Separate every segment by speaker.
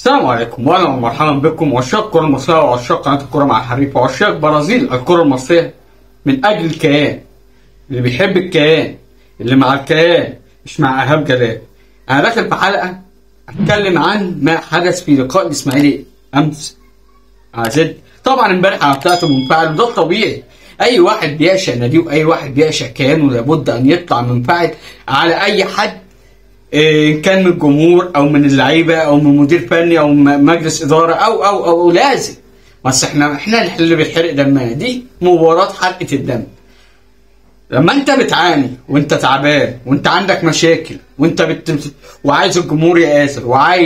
Speaker 1: السلام عليكم واهلا ومرحبا بكم عشاق الكرة المصرية وعشاق قناة الكرة مع الحريف وعشاق برازيل الكرة المصرية من أجل الكيان اللي بيحب الكيان اللي مع الكيان مش مع إيهاب جلال. أنا داخل في حلقة أتكلم عن ما حدث في لقاء الإسماعيلي أمس مع زد. طبعا امبارح أنا طلعت منفعل وده الطبيعي، أي واحد بيعشق ناديه وأي واحد بيعشق كيانه لابد أن يطلع منفعل على أي حد، إن كان من الجمهور او من اللعيبه او من مدير فني او مجلس اداره او لازم. بس احنا اللي بيحرق دمنا دي مباراه حرقه الدم. لما انت بتعاني وانت تعبان وانت عندك مشاكل وانت وعايز الجمهور يآزر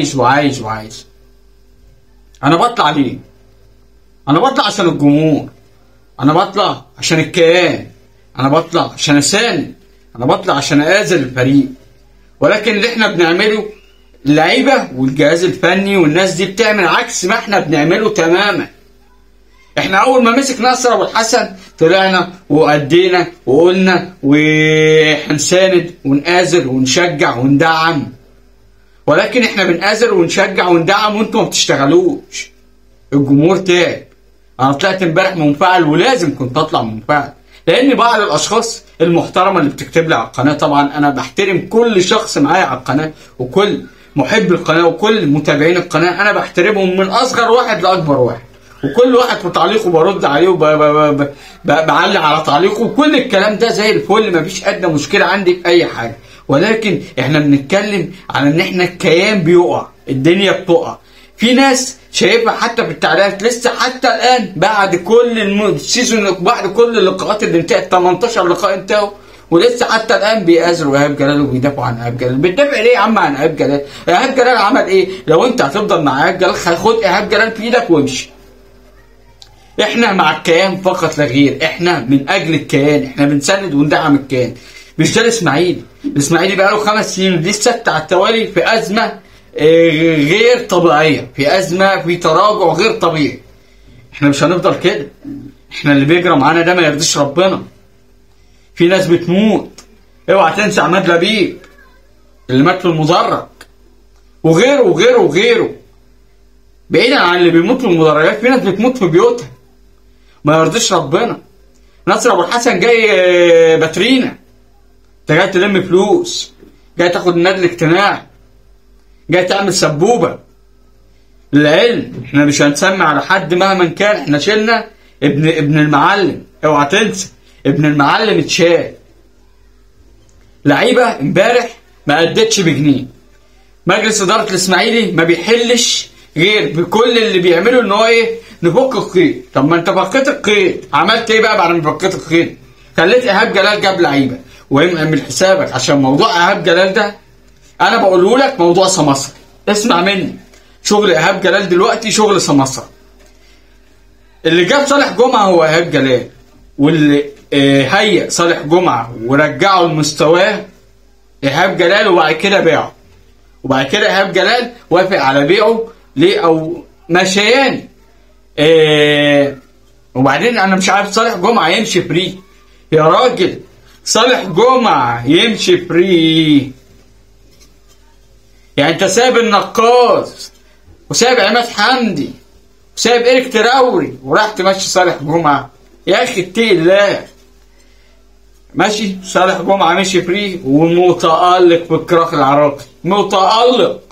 Speaker 1: وعايز انا بطلع ليه؟ انا بطلع عشان الجمهور، انا بطلع عشان الكيان، انا بطلع عشان اساند، انا بطلع عشان آزر الفريق. ولكن اللي احنا بنعمله اللعيبه والجهاز الفني والناس دي بتعمل عكس ما احنا بنعمله تماما. احنا اول ما مسك ناصر ابو الحسن طلعنا وادينا وقلنا وهنساند ونآزر ونشجع وندعم، ولكن احنا بنآزر ونشجع وندعم وانتوا ما بتشتغلوش. الجمهور تعب. انا طلعت امبارح منفعل ولازم كنت اطلع منفعل، لان بعض الاشخاص المحترمه اللي بتكتب لي على القناه، طبعا انا بحترم كل شخص معايا على القناه وكل محب القناه وكل متابعين القناه، انا بحترمهم من اصغر واحد لاكبر واحد، وكل واحد في تعليقه برد عليه وبعلق على تعليقه وكل الكلام ده زي الفل، مفيش ادنى مشكله عندي في اي حاجه. ولكن احنا بنتكلم على ان احنا الكيان بيقع، الدنيا بتقع. في ناس شايفها حتى في التعليقات لسه حتى الان بعد كل السيزون، بعد كل اللقاءات اللي انتهت 18 لقاء انتهوا ولسه حتى الان بيآزروا ايهاب جلال وبيدافعوا عن ايهاب جلال. بتدافع ليه يا عم عن ايهاب جلال؟ ايهاب جلال عمل ايه؟ لو انت هتفضل مع ايهاب جلال خد ايهاب جلال في ايدك وامشي. احنا مع الكيان فقط لا غير، احنا من اجل الكيان، احنا بنسند وندعم الكيان. مش ده الاسماعيلي. الاسماعيلي بقاله 5 سنين ودي السته على التوالي في ازمه غير طبيعيه، في ازمه، في تراجع غير طبيعي. احنا مش هنفضل كده، احنا اللي بيجرى معانا ده ما يرضيش ربنا. في ناس بتموت، اوعى تنسى عماد لبيب اللي مات في المدرج وغيره. بعيدا عن اللي بيموت في المدرجات في ناس بتموت في بيوتها، ما يرضيش ربنا. ناصر ابو الحسن جاي باترينا، انت جاي تلم فلوس، جاي تاخد النادي الاجتماعي، جاي تعمل سبوبه. للعلم احنا مش هنسمي على حد مهما كان، احنا شلنا ابن المعلم، اوعى تنسى ابن المعلم اتشال. لعيبه امبارح ما ادتش بجنيه. مجلس اداره الاسماعيلي ما بيحلش غير بكل اللي بيعمله ان هو ايه؟ نفك القيد. طب ما انت فكيت القيد، عملت ايه بقى بعد ما فكيت القيد؟ خليت ايهاب جلال جاب لعيبه، واعمل حسابك عشان موضوع ايهاب جلال ده انا بقوله لك موضوع سمسرة. اسمع مني، شغل ايهاب جلال دلوقتي شغل سمسرة. اللي جاب صالح جمعه هو ايهاب جلال، واللي هيأ صالح جمعه ورجعه لمستواه ايهاب جلال، وبعد كده باعه، وبعد كده ايهاب جلال وافق على بيعه ليه او مشيان. وبعدين انا مش عارف صالح جمعه يمشي فري يا راجل، صالح جمعه يمشي فري؟ يعني انت سايب النقاص وسايب عماد حمدي وسايب إيريك تراوري وراح تمشي صالح جمعه؟ يا اخي اتقي الله. ماشي صالح جمعه مشي فري ومتألق في الكراخ العراقي، متألق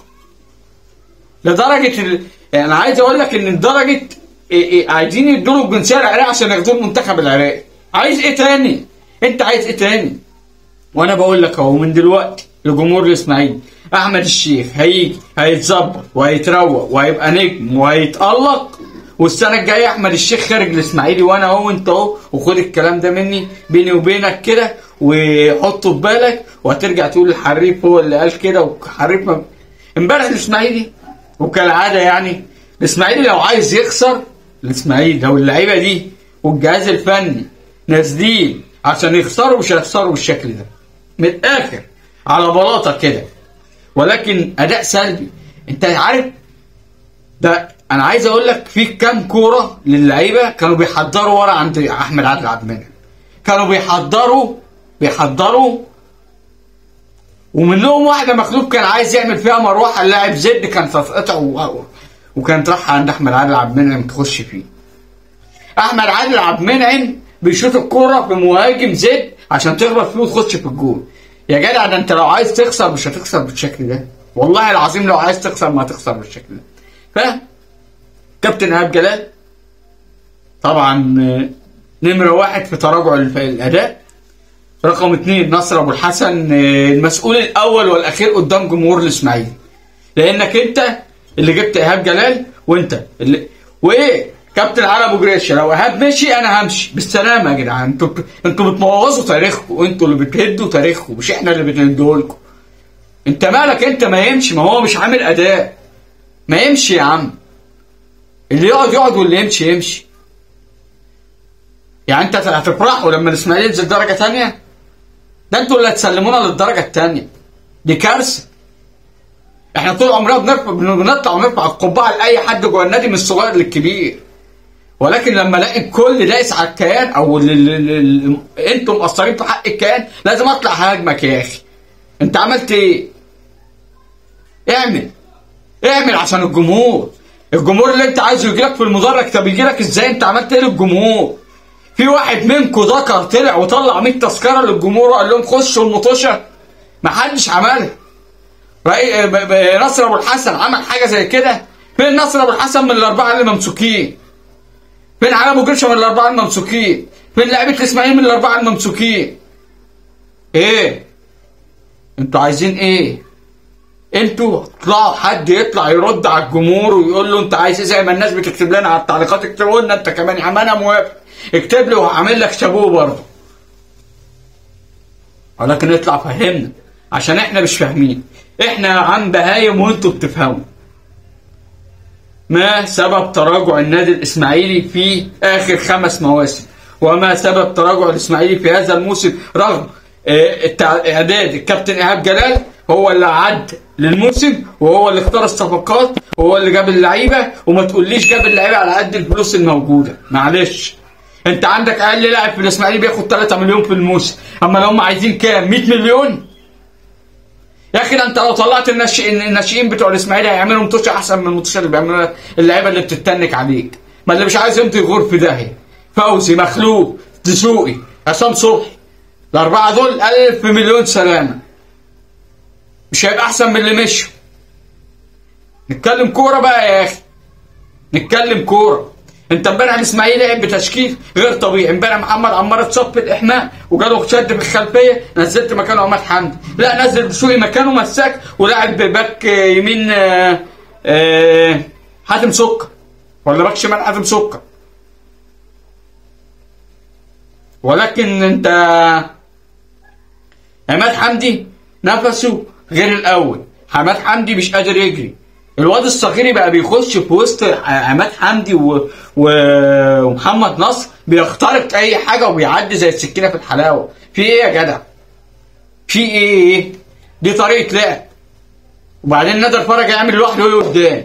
Speaker 1: لدرجه يعني انا عايز اقول لك ان لدرجه عايزين يدوا له الجنسيه العراقيه عشان ياخدوه المنتخب العراقي. عايز ايه تاني؟ انت عايز ايه تاني؟ وانا بقول لك اهو من دلوقتي لجمهور الاسماعيلي، احمد الشيخ هيجي هيتظبط وهيتروق وهيبقى نجم وهيتألق، والسنه الجايه احمد الشيخ خارج الاسماعيلي وانا اهو انت اهو. وخد الكلام ده مني بيني وبينك كده وحطه في بالك، وهترجع تقول الحريف هو اللي قال كده. وحريف امبارح الاسماعيلي وكالعاده يعني الاسماعيلي لو عايز يخسر، الاسماعيلي لو اللعيبه دي والجهاز الفني نازلين عشان يخسروا مش هيخسروا بالشكل ده، من الاخر على بلاطه كده. ولكن اداء سلبي. انت عارف ده انا عايز اقول لك في كام كوره للعيبه كانوا بيحضروا ورا عند احمد عادل عبد المنعم، كانوا بيحضروا ومنهم واحده مخلوق كان عايز يعمل فيها مروحه اللاعب زد، كان تتقطع وكانت رايحه عند احمد عادل عبد المنعم تخش فيه. احمد عادل عبد المنعم بيشوط الكوره في مهاجم زد عشان تخبط فيه وتخش في الجول. يا جدع ده انت لو عايز تخسر مش هتخسر بالشكل ده، والله العظيم لو عايز تخسر ما هتخسر بالشكل ده. كابتن ايهاب جلال طبعا نمره واحد في تراجع الاداء. رقم 2 نصر ابو الحسن المسؤول الاول والاخير قدام جمهور الاسماعيلي، لانك انت اللي جبت ايهاب جلال وانت اللي كابتن علي ابو جريشه. لو ايهاب مشي انا همشي بالسلامه يا جدعان. انتوا بتبوظوا تاريخكم، انتوا اللي بتهدوا تاريخكم مش احنا اللي بنهدوه لكم. انت مالك انت ما يمشي، ما هو مش عامل اداء، ما يمشي يا عم. اللي يقعد يقعد واللي يمشي يمشي. يعني انت هتفرحوا لما الاسماعيلي ينزل درجه ثانيه؟ ده انتوا اللي هتسلمونا للدرجه الثانيه. دي كارثه. احنا طول عمرنا بنطلع ونرفع القبعه لاي حد جوه النادي من الصغير للكبير، ولكن لما الاقي الكل دايس على الكيان او انتم مقصرين في حق الكيان لازم اطلع هاجمك. يا اخي انت عملت ايه؟ اعمل عشان الجمهور اللي انت عايزه يجيلك في المدرج. طب يجيلك ازاي؟ انت عملت ايه للجمهور؟ في واحد منكم ذكر طلع وطلع 100 تذكره للجمهور وقال لهم خشوا المطوشه؟ محدش عملها. نصر ابو الحسن عمل حاجه زي كده؟ فين نصر ابو الحسن من الاربعه اللي ممسوكين؟ فين علي ابو جرشه من الاربعه الممسوكين؟ فين لعيبه الاسماعيلي من الاربعه الممسوكين؟ ايه؟ انتوا عايزين ايه؟ انتوا اطلعوا، حد يطلع يرد على الجمهور ويقول له انت عايز ايه، زي ما الناس بتكتب لنا على التعليقات. اكتبوا لنا انت كمان يا عم، انا موافق، اكتب لي وهعمل لك شابوه برضه، ولكن اطلع فهمنا عشان احنا مش فاهمين. احنا يا عم بهايم وانتوا بتفهموا. ما سبب تراجع النادي الاسماعيلي في اخر 5 مواسم؟ وما سبب تراجع الاسماعيلي في هذا الموسم رغم اعداد الكابتن ايهاب جلال؟ هو اللي عد للموسم وهو اللي اختار الصفقات وهو اللي جاب اللعيبه. وما تقوليش جاب اللعيبه على قد الفلوس الموجوده، معلش. انت عندك اقل لاعب في الاسماعيلي بياخد 3 مليون في الموسم، اما لو هم عايزين كام؟ 100 مليون؟ يا اخي ده انت لو طلعت الناشئين بتوع الاسماعيلي هيعملوا مطوشه احسن من المطوشه اللي بيعملوها اللعيبه اللي بتتنك عليك. ما اللي مش عايز يمضي يغور في داهيه. فوزي، مخلوق، دسوقي، عصام صبحي، الاربعه دول 1000 مليون سلامه. مش هيبقى احسن من اللي مشوا؟ نتكلم كوره بقى يا اخي، نتكلم كوره. انت امبارح الاسماعيلي لعب بتشكيل غير طبيعي. امبارح محمد عمار اتصاب في الاحماء وجاله شد في الخلفيه، نزلت مكانه عماد حمدي. لا، نزل دسوقي مكانه مساك ولاعب باك يمين حاتم سكر، ولا باك شمال حاتم سكر. ولكن انت عماد حمدي نفسه غير الاول. عماد حمدي مش قادر يجري. الواد الصغيري بقى بيخش في وسط عماد حمدي ومحمد نصر، بيخترق اي حاجه وبيعدي زي السكينه في الحلاوه. في ايه يا جدع؟ في ايه؟ دي طريقه لعب. وبعدين نادر فرج يعمل لوحده ايه قدام؟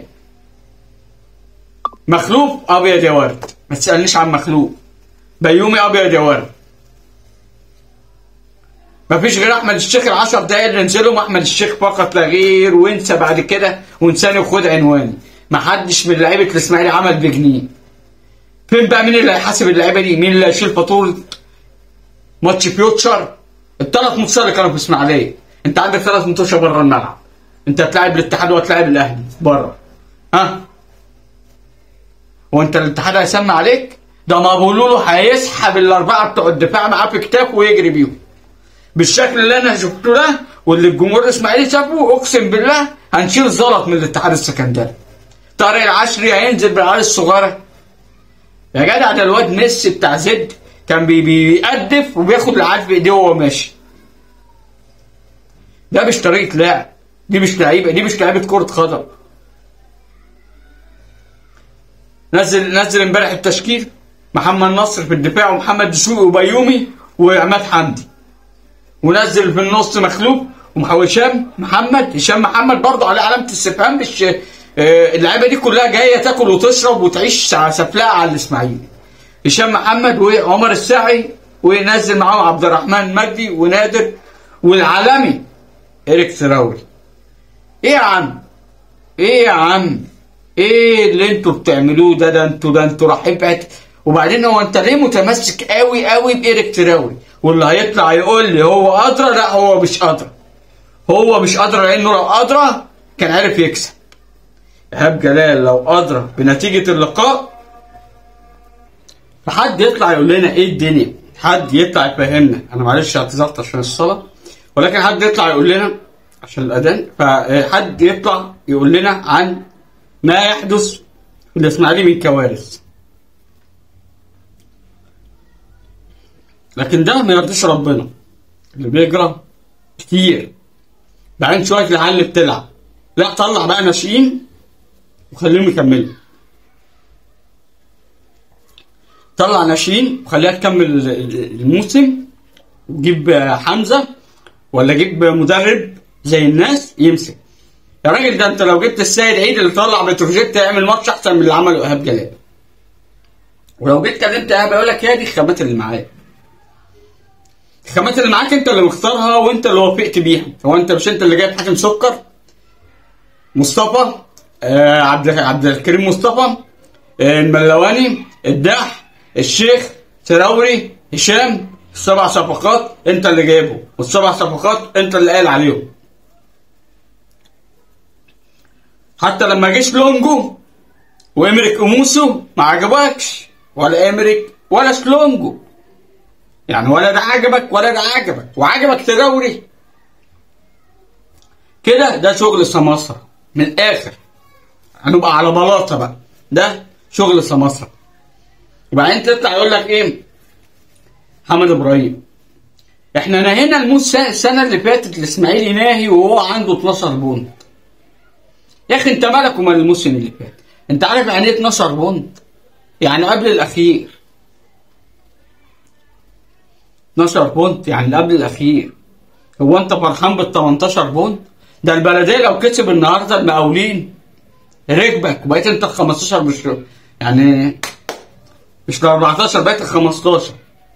Speaker 1: مخلوف ابيض يا ورد، ما تسالنيش عن مخلوف. بيومي ابيض يا ورد. مفيش غير احمد الشيخ ال10 دقايق اللي نزلهم احمد الشيخ فقط لا غير، وانسى بعد كده وانساني وخد عنواني. محدش من لعيبه الاسماعيلي عمل بجنيه. فين بقى؟ مين اللي هيحاسب اللعيبه دي؟ مين اللي هيشيل فاتوره ماتش فيوتشر؟ ال3 ماتشات اللي كانوا في اسماعيليه. انت عندك 3 ماتشات بره الملعب. انت هتلاعب الاتحاد وهتلاعب الاهلي بره. ها؟ وانت الاتحاد هيسمع عليك؟ ده ما بيقولوا له هيسحب ال4 بتوع الدفاع معاه في كتافه ويجري بيهم. بالشكل اللي انا شفته ده واللي الجمهور الاسماعيلي شافه، اقسم بالله هنشيل زلط من الاتحاد السكندري. طارق العشري هينزل بالعيال الصغيره. يا جدع ده الواد ميسي بتاع زد كان بيقدف وبياخد العيال في ايديه وهو ماشي. ده مش طريقه لعب، دي مش لعيبه، دي مش لعيبه كره قدم. نزل امبارح التشكيل: محمد نصر في الدفاع ومحمد دسوقي وبيومي وعماد حمدي، ونزل في النص مخلوق هشام محمد برضه على علامه استفهام. مش اللعيبه دي كلها جايه تاكل وتشرب وتعيش سفلاء على الاسماعيلي. هشام محمد وعمر الساعي، ونزل معاهم عبد الرحمن مجدي ونادر والعالمي إيريك تراوري. ايه يا عم؟ ايه اللي انتوا بتعملوه ده انتوا رايحين في حته. وبعدين هو انت ليه متمسك قوي قوي بايريك تراوري؟ واللي هيطلع يقول لي هو ادرى، لا هو مش ادرى. هو مش ادرى، لانه لو ادرى كان عارف يكسب. ايهاب جلال لو ادرى بنتيجه اللقاء، فحد يطلع يقول لنا ايه الدنيا، حد يطلع يفهمنا. انا معلش اعتذرت عشان الصلاه، ولكن حد يطلع يقول لنا عشان الاذان، فحد يطلع يقول لنا عن ما يحدث في الاسماعيلي من كوارث. لكن ده ما يرضيش ربنا، اللي بيجرى كتير. بعدين شويه العيال اللي بتلعب، لا طلع بقى ناشئين وخليهم يكملوا. طلع ناشئين وخليها تكمل الموسم، وجيب حمزه ولا جيب مدرب زي الناس يمسك. يا راجل ده انت لو جبت السيد عيد اللي طلع بتروجيت يعمل ماتش احسن من اللي عمله ايهاب جلال. ولو جيت كلمت ايهاب يقول لك هي دي الخامات اللي معاك. الخامات اللي معاك انت اللي مختارها وانت اللي وافقت بيها. هو انت مش انت اللي جايب حاتم سكر، مصطفى عبد الكريم مصطفى، الملواني، الدح، الشيخ، تراوري، هشام، السبع صفقات انت اللي جايبهم، والسبع صفقات انت اللي قايل عليهم. حتى لما جيش لونجو وامريك اموسو ما عجبكش، ولا امريك ولا سلونجو، يعني ولا ده عجبك ولا ده عجبك، وعجبك تراوري كده. ده شغل سماسرة من الاخر، هنبقى على بلاطه بقى. ده شغل سماسرة. وبعدين تطلع يقول لك ايه محمد ابراهيم، احنا نهينا الموسم السنه اللي فاتت الاسماعيلي ناهي وهو عنده 12 بونت. يا اخي انت مالك ومال الموسم اللي فات؟ انت عارف يعني ايه 12 بونت؟ يعني قبل الاخير. 12 بونت يعني قبل الاخير. هو انت فرحان بال 18 بونت؟ ده البلديه لو كسب النهارده المقاولين ركبك وبقيت انت ال 15، مش يعني مش ال 14، بقيت ال 15.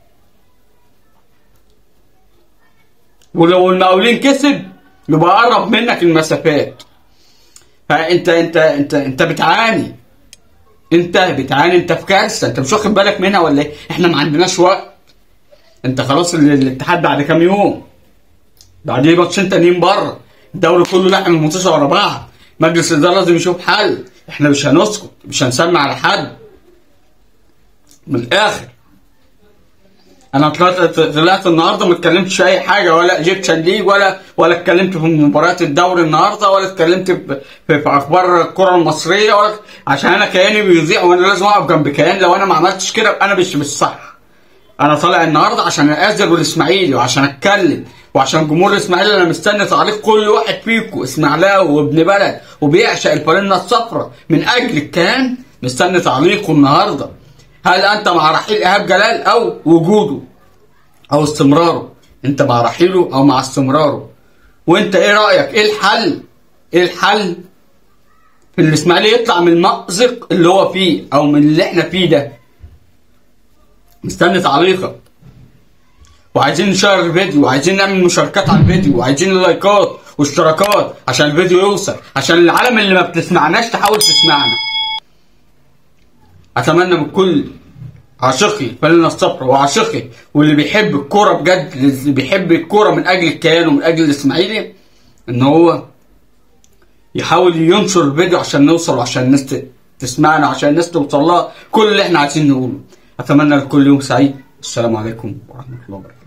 Speaker 1: ولو المقاولين كسب يبقى قرب منك المسافات. فانت انت انت انت بتعاني. انت في كارثه. انت مش واخد بالك منها ولا ايه؟ احنا ما عندناش وقت. انت خلاص الاتحاد بعد كام يوم، بعدين ماتشين تانيين بره، الدوري كله لحم المنتصر ورا بعض. مجلس الاداره لازم يشوف حل. احنا مش هنسكت، مش هنسمع على حد. من الاخر انا طلعت النهارده ما اتكلمتش في اي حاجه، ولا ايجيبشن ليج ولا اتكلمت في مباريات الدوري النهارده، ولا اتكلمت في اخبار الكره المصريه، ولا عشان انا كياني بيضيع وانا لازم اقف جنب كيان. لو انا ما عملتش كده انا مش صح. انا طالع النهارده عشان اازر والاسماعيلي، وعشان اتكلم، وعشان جمهور الاسماعيلي. انا مستني تعليق كل واحد فيكم اسماعيلاوي وابن بلد وبيعشق الفانلة الصفراء من اجل الكيان. مستني تعليقه النهارده. هل انت مع رحيل ايهاب جلال او وجوده او استمراره؟ انت مع رحيله او مع استمراره؟ وانت ايه رايك؟ ايه الحل؟ ايه الحل في الاسماعيلي يطلع من المأزق اللي هو فيه او من اللي احنا فيه ده؟ مستني تعليقك. وعايزين نشير الفيديو، وعايزين نعمل مشاركات على الفيديو، وعايزين لايكات واشتراكات عشان الفيديو يوصل، عشان العالم اللي ما بتسمعناش تحاول تسمعنا. اتمنى من كل عاشقي الفانلة الصفراء وعاشقي واللي بيحب الكوره بجد، اللي بيحب الكوره من اجل الكيان ومن اجل الاسماعيلي، ان هو يحاول ينشر الفيديو عشان نوصل، وعشان الناس تسمعنا، وعشان الناس توصل لها كل اللي احنا عايزين نقوله. اتمنى لكل يوم سعيد. السلام عليكم ورحمه الله وبركاته.